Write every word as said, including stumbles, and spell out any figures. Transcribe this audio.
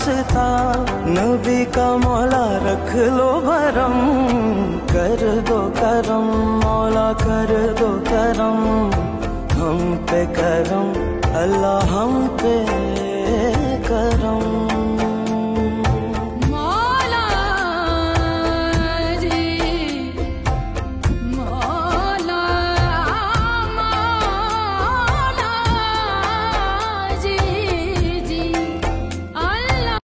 वास्ता, नबी का मौला रख लो भरम, कर दो करम मौला कर दो करम, हम पे करम अल्लाह हम पे